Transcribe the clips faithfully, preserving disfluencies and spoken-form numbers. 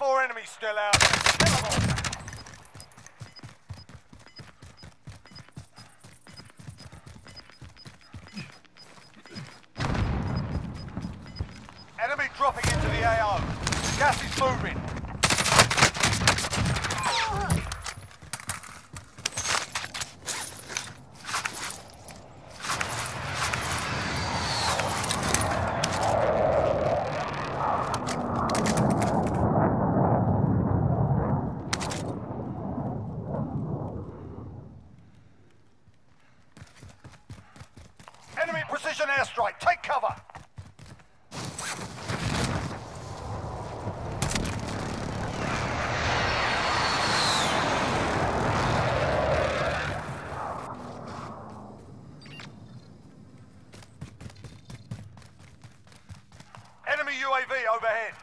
four enemies still out there. Kill 'em all. Enemy dropping into the A O. Gas is moving. Enemy precision airstrike. Take cover. Enemy U A V overhead.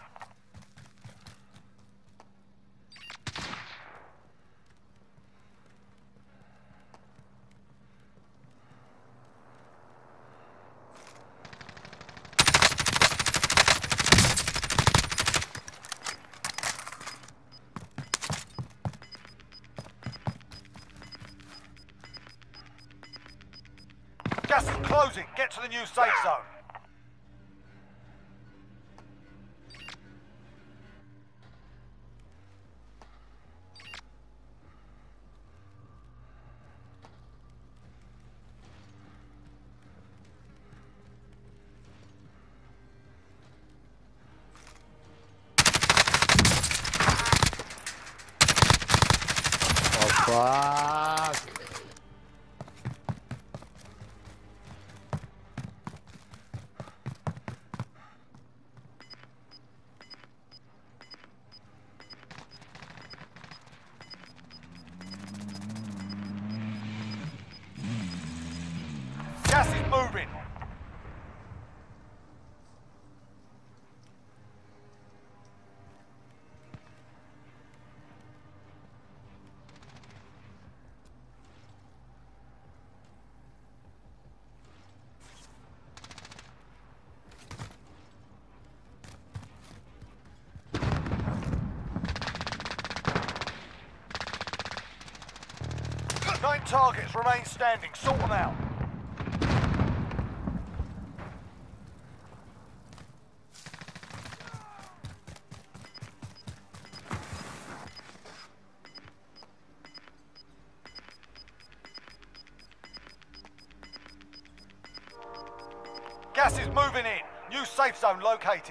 Gas is closing. Get to the new safe zone. Oh, fuck. Gas is moving. Nine targets remain standing. Sort them out. Gas is moving in. New safe zone located.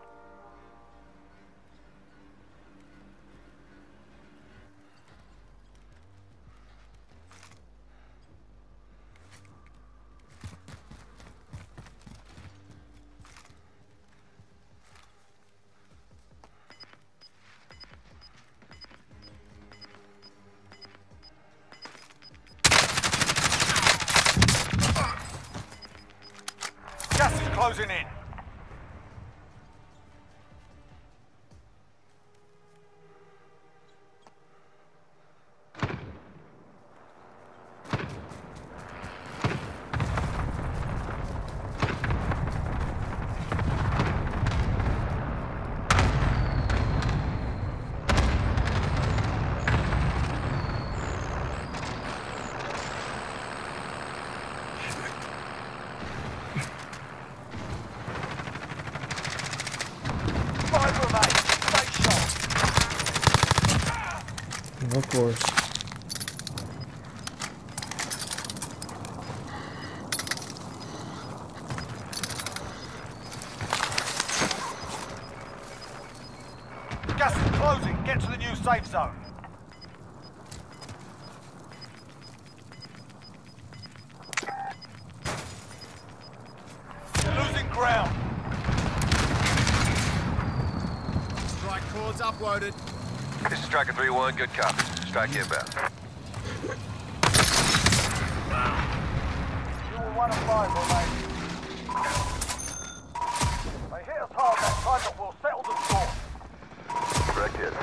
Gas is closing in. Five remain. Stay sharp. Of course. Gas is closing. Get to the new safe zone. You're losing ground. Strike cords uploaded. This is Striker three one, good copy. Strike inbound. You were one of five remain. They hit us hard that time, but we'll settle the score. Correct hit.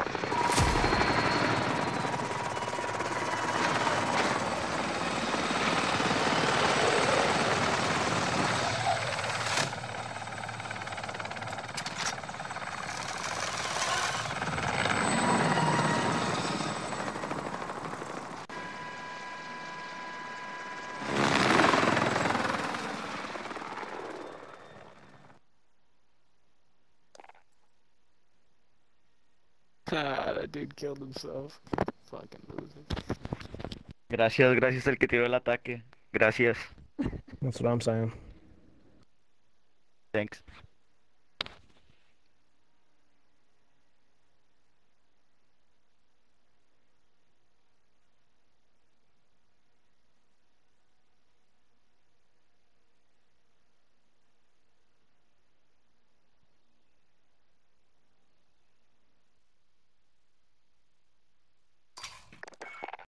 That dude killed himself. Fucking loser. Gracias, gracias al que tiró el ataque. Gracias. That's what I'm saying. Thanks.